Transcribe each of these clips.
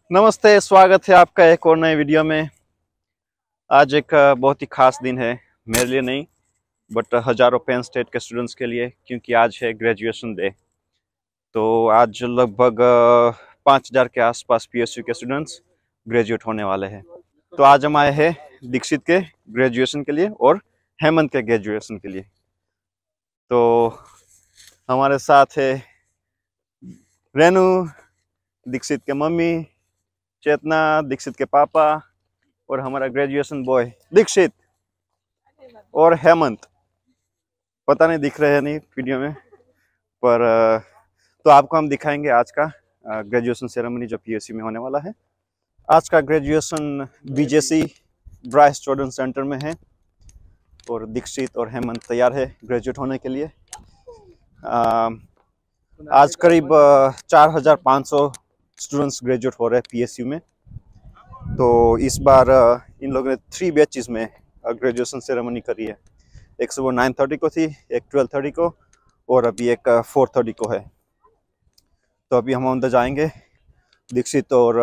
नमस्ते, स्वागत है आपका एक और नए वीडियो में। आज एक बहुत ही खास दिन है, मेरे लिए नहीं बट हज़ारों पेन स्टेट के स्टूडेंट्स के लिए, क्योंकि आज है ग्रेजुएशन डे। तो आज लगभग 5000 के आसपास पीएसयू के स्टूडेंट्स ग्रेजुएट होने वाले हैं। तो आज हम आए हैं दीक्षित के ग्रेजुएशन के लिए और हेमंत के ग्रेजुएशन के लिए। तो हमारे साथ है रेनू, दीक्षित के मम्मी, चेतना, दीक्षित के पापा और हमारा ग्रेजुएशन बॉय दीक्षित और हेमंत। पता नहीं दिख रहे हैं नहीं वीडियो में, पर तो आपको हम दिखाएंगे आज का ग्रेजुएशन सेरेमनी जो पीएसयू में होने वाला है। आज का graduation BJC Bryce student centre में है और दीक्षित और हेमंत तैयार है ग्रेजुएट होने के लिए। आज करीब 4500 स्टूडेंट्स ग्रेजुएट हो रहे हैं पीएसयू में। तो इस बार इन लोगों ने 3 बैचेस में ग्रेजुएशन सेरेमनी करी है। एक सुबह 9:30 को थी, एक 12:30 को और अभी एक 4:30 को है। तो अभी हम अंदर जाएंगे। दीक्षित और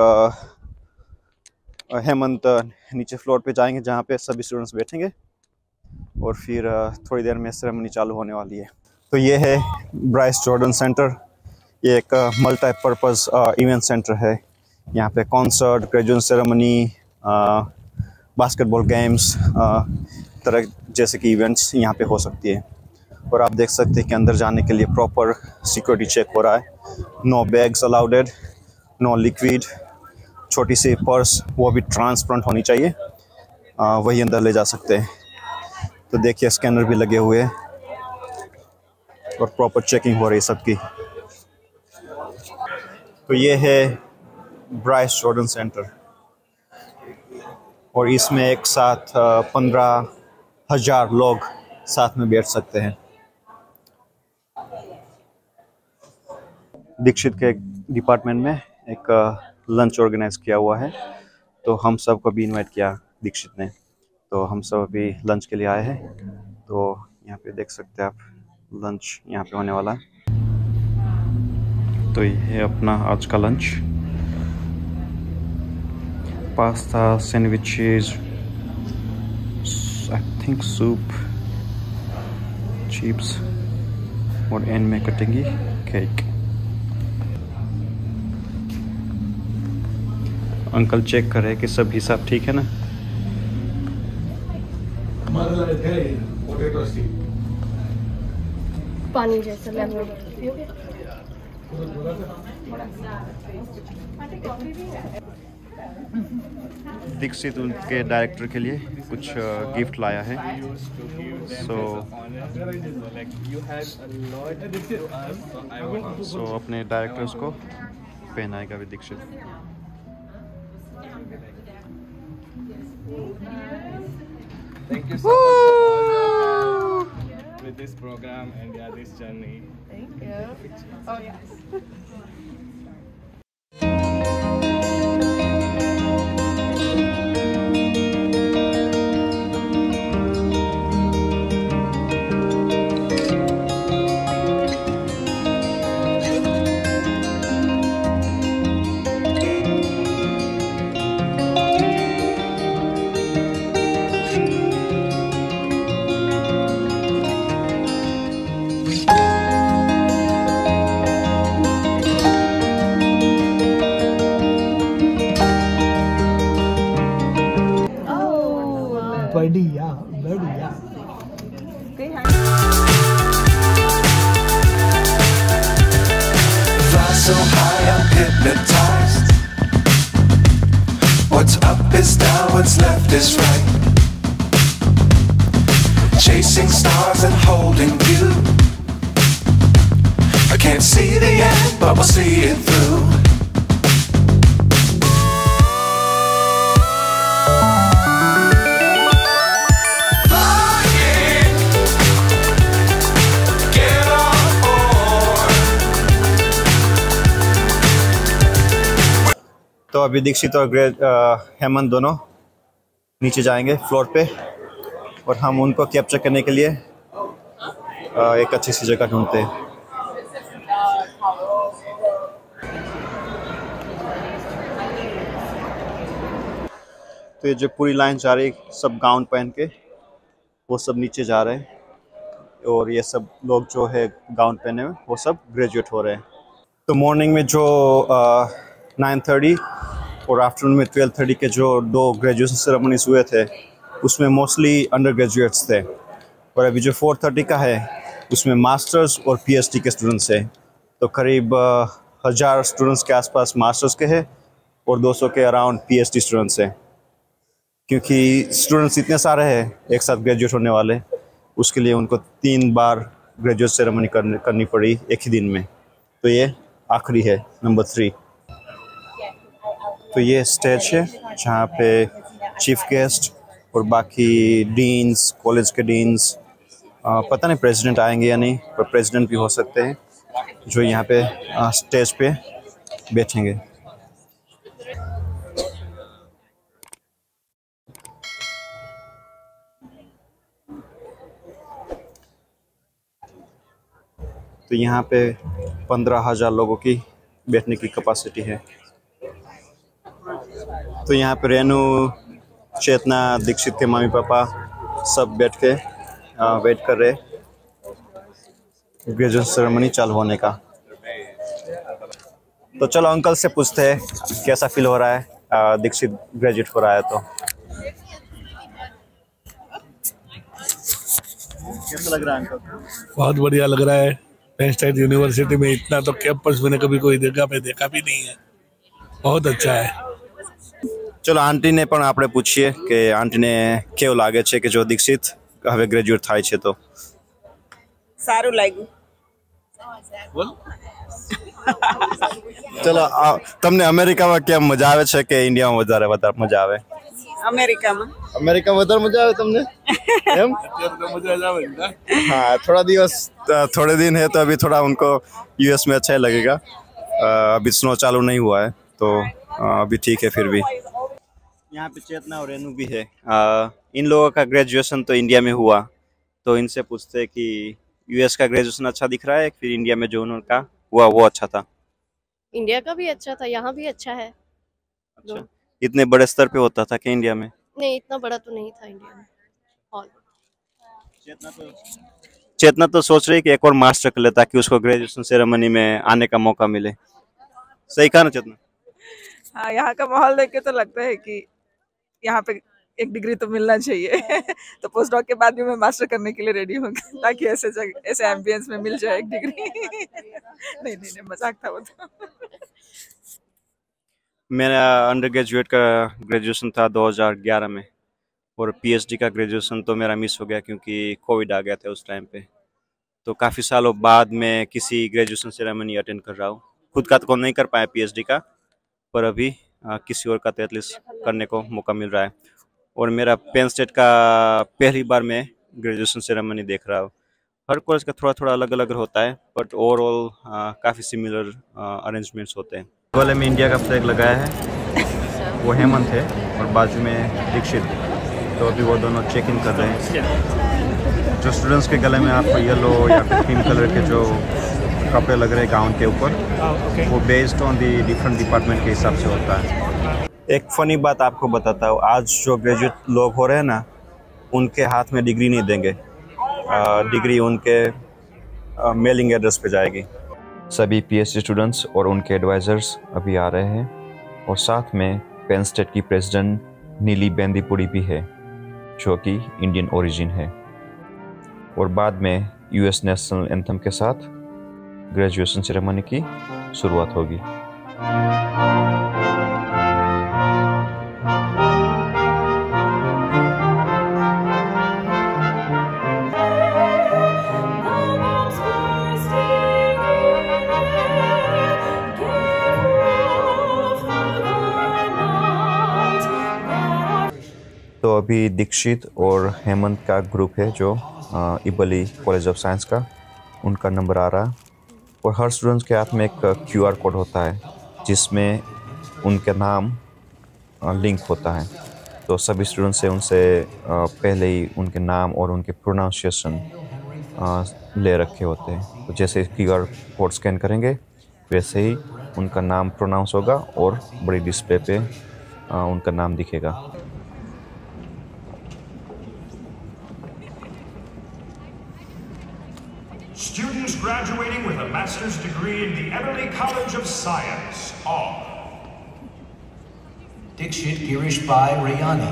हेमंत नीचे फ्लोर पे जाएंगे जहाँ पे सभी स्टूडेंट्स बैठेंगे और फिर थोड़ी देर में सेरेमनी चालू होने वाली है। तो ये है ब्राइस स्टूडेंट सेंटर। ये एक मल्टीपर्पज़ इवेंट सेंटर है। यहाँ पे concert, graduation ceremony, basketball games तरह जैसे कि इवेंट्स यहाँ पे हो सकती है। और आप देख सकते हैं कि अंदर जाने के लिए प्रॉपर सिक्योरिटी चेक हो रहा है। No bags allowed, no liquid. छोटी सी पर्स वो भी ट्रांसपेरेंट होनी चाहिए, वही अंदर ले जा सकते हैं। तो देखिए स्कैनर भी लगे हुए हैं और प्रॉपर चेकिंग हो रही है सबकी। तो ये है ब्राइस स्टूडेंट सेंटर और इसमें एक साथ 15,000 लोग साथ में बैठ सकते हैं। दीक्षित के डिपार्टमेंट में एक लंच ऑर्गेनाइज किया हुआ है, तो हम सबको भी इनवाइट किया दीक्षित ने। तो हम सब अभी लंच के लिए आए हैं। तो यहाँ पे देख सकते हैं आप, लंच यहाँ पे होने वाला है। तो ये है अपना आज का lunch. Pasta, sandwiches, I think soup, chips और एंड में कटेंगी केक। अंकल चेक कर रहे हैं कि सब हिसाब ठीक है ना। पानी जैसा लेमन। दीक्षित उनके डायरेक्टर के लिए कुछ गिफ्ट लाया है। सो अपने डायरेक्टर्स को पहनाएगा भी Dixit. Thank you so much with this program and this journey. Thank you. Oh yes. बढ़िया। Fly so high, I'm hypnotized. What's up is down, what's left is right. Chasing stars and holding you. I can't see the end, but we'll see it through. तो अभी दीक्षित और हेमंत दोनों नीचे जाएंगे floor पे और हम उनको कैप्चर करने के लिए एक अच्छी सी जगह ढूंढते हैं। तो ये जो पूरी लाइन जा रही है सब गाउन पहन के, वो सब नीचे जा रहे हैं, और ये सब लोग जो है गाउन पहने हुए वो सब ग्रेजुएट हो रहे हैं। तो मॉर्निंग में जो 9:30 और आफ्टरनून में 12:30 के जो 2 ग्रेजुएशन सेरेमनीज हुए थे उसमें मोस्टली अंडर ग्रेजुएट्स थे, और अभी जो 4:30 का है उसमें मास्टर्स और पीएचडी के स्टूडेंट्स हैं। तो करीब 1000 स्टूडेंट्स के आसपास मास्टर्स के हैं और 200 के अराउंड पीएचडी स्टूडेंट्स हैं। क्योंकि स्टूडेंट्स इतने सारे हैं एक साथ ग्रेजुएट होने वाले, उसके लिए उनको 3 बार ग्रेजुएट सेरेमनी करनी पड़ी एक ही दिन में। तो ये आखिरी है, नंबर 3। तो ये स्टेज है जहाँ पे चीफ गेस्ट और बाकी डीन्स, कॉलेज के डीन्स, पता नहीं प्रेसिडेंट आएंगे या नहीं, पर प्रेसिडेंट भी हो सकते हैं, जो यहाँ पे स्टेज पे बैठेंगे। तो यहाँ पे 15,000 लोगों की बैठने की कैपेसिटी है। तो यहाँ पे रेनू, चेतना, दीक्षित के मम्मी पापा सब बैठ के वेट कर रहे ग्रेजुएशन सेरेमनी चालू होने का। तो चलो अंकल से पूछते हैं कैसा फील हो रहा है, दीक्षित ग्रेजुएट हो रहा है तो कैसा लग रहा है अंकल? बहुत बढ़िया लग रहा है। पेन स्टेट यूनिवर्सिटी में इतना तो कैंपस मैंने कभी कोई जगह पे देखा भी नहीं है। बहुत अच्छा है। चलो आंटी ने पण આપણે પૂછીએ કે આંટીને કેવું લાગે છે કે જો દીક્ષિત હવે ગ્રેજ્યુએટ થાય છે તો? સારું લાગ્યું। ચલો તમને અમેરિકામાં કેમ મજા આવે છે કે ઇન્ડિયામાં વધારે મજા આવે? અમેરિકામાં વધારે મજા આવે તમને એમ? हाँ, थोड़े दिन है तो अभी थोड़ा उनको यूएस में अच्छा ही लगेगा। अभी स्नो चालू नहीं हुआ है तो अभी ठीक है। फिर भी यहाँ पे चेतना और रेनू भी है। इन लोगों का ग्रेजुएशन तो इंडिया में हुआ, तो इनसे पूछते हैं कि यूएस का ग्रेजुएशन अच्छा दिख रहा है फिर इंडिया में जो उनका हुआ वो अच्छा था? इंडिया का भी अच्छा था, यहाँ भी अच्छा है। अच्छा, इतने बड़े स्तर पे होता था कि इंडिया में? नहीं, इतना बड़ा तो नहीं था इंडिया में हॉल। चेतना तो सोच रही है कि एक और मास्टर कर ले ताकि उसको ग्रेजुएशन सेरेमनी में आने का मौका मिले। सही कहा ना चेतना? हाँ, यहाँ का माहौल देख के तो लगता है कि यहाँ पे एक डिग्री तो मिलना चाहिए। तो पोस्ट डॉक के बाद भी मैं मास्टर करने के लिए रेडी हूँ ताकि ऐसे एम्बियंस में मिल जाए एक डिग्री। नहीं, मजाक था वो तो। मेरा अंडर ग्रेजुएट का ग्रेजुएशन था 2011 में, और पीएचडी का ग्रेजुएशन तो मेरा मिस हो गया क्योंकि कोविड आ गया था उस टाइम पे। तो काफ़ी सालों बाद मैं किसी ग्रेजुएशन सेरेमनी अटेंड कर रहा हूँ। खुद का तो नहीं कर पाया पीएचडी का, पर अभी किसी और का तो एटलीस्ट करने को मौका मिल रहा है। और मेरा पेन स्टेट का पहली बार मैं ग्रेजुएशन सेरेमनी देख रहा हूँ। हर कॉलेज का थोड़ा थोड़ा अलग अलग होता है, बट ओवरऑल काफ़ी सिमिलर अरेंजमेंट्स होते हैं। गले में इंडिया का फ्लैग लगाया है, वो हेमंत है, और बाजू में दीक्षित। तो अभी वो दोनों चेक इन कर रहे हैं। जो स्टूडेंट्स के गले में आपको येलो या फिर क्रीम कलर के जो कपड़े लग रहे हैं गाउन के ऊपर, वो based on the different department के हिसाब से होता है। एक फ़नी बात आपको बताता हूँ, आज जो ग्रेजुएट लोग हो रहे हैं ना, उनके हाथ में डिग्री नहीं देंगे। डिग्री उनके मेलिंग एड्रेस पे जाएगी। सभी पीएचडी स्टूडेंट्स और उनके एडवाइज़र्स अभी आ रहे हैं, और साथ में पेन स्टेट की प्रेसिडेंट नीली बेंदीपुरी भी है, जो कि इंडियन ओरिजिन है। और बाद में यूएस नेशनल एंथम के साथ ग्रेजुएशन सेरेमनी की शुरुआत होगी। तो अभी दीक्षित और हेमंत का ग्रुप है जो इबली कॉलेज ऑफ साइंस का, उनका नंबर आ रहा। और हर स्टूडेंट्स के हाथ में एक क्यूआर कोड होता है जिसमें उनके नाम लिंक होता है। तो सभी स्टूडेंट्स से उनसे पहले ही उनके नाम और उनके प्रोनाउंसिएशन ले रखे होते हैं। तो जैसे क्यूआर कोड स्कैन करेंगे वैसे ही उनका नाम प्रोनाउंस होगा और बड़ी डिस्प्ले पे उनका नाम दिखेगा। Students graduating with a master's degree in the Everly College of Science are Dikshit Girish Bhai Rayani.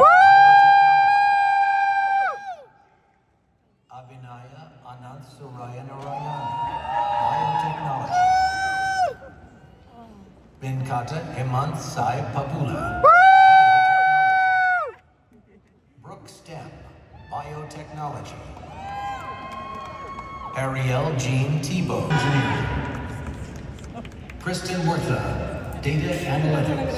Abhinaya Anant Suraya Narayana, Biotechnology. Venkata Hemant Sai Papula, Biotechnology. Brooke Stem, Biotechnology. Ariel Jean Tebow, Engineering. Kristen Wortha, Data Analytics.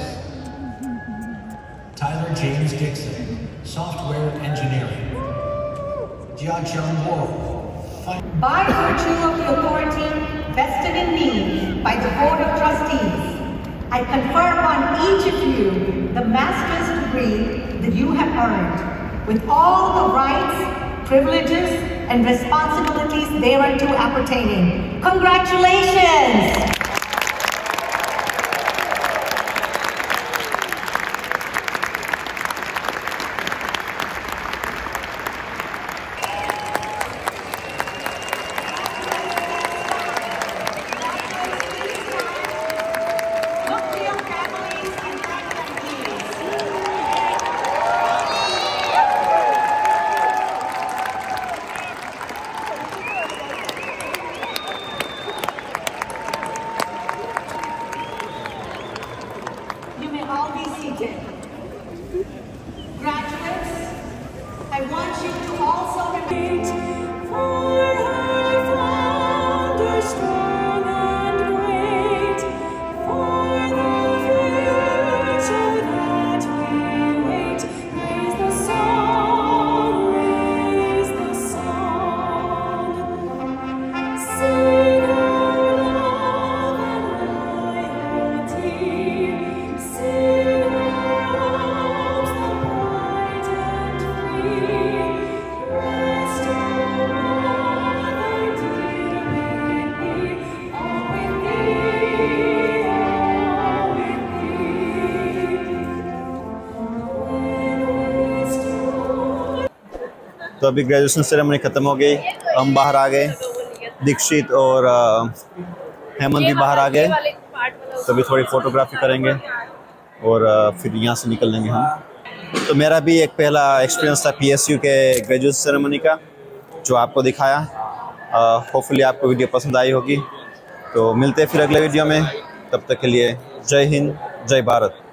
Tyler James Dixon, Software Engineering. Jiacheng Wu, By virtue of the authority vested in me by the Board of Trustees, I confer upon each of you the master's degree that you have earned, with all the rights, privileges, and responsibilities thereunto appertaining. Congratulations! Look to your families and thank them, please. You may all be seated. Graduates, I want you to also repeat for her founder strong and great, for the future that we wait. Raise the song, raise the song. Sing our love and loyalty. Sing our hopes, the bright and free. Rest on mother dear with thee, all with thee, all with thee. तो अभी graduation ceremony ख़त्म हो गई, हम बाहर आ गए, दीक्षित और हेमंत भी बाहर आ गए। तो अभी थोड़ी फोटोग्राफी करेंगे और फिर यहाँ से निकल लेंगे हम। तो मेरा भी एक पहला एक्सपीरियंस था PSU के ग्रेजुएशन सेरेमनी का, जो आपको दिखाया। होपफुली आपको वीडियो पसंद आई होगी। तो मिलते हैं फिर अगले वीडियो में, तब तक के लिए जय हिंद, जय भारत।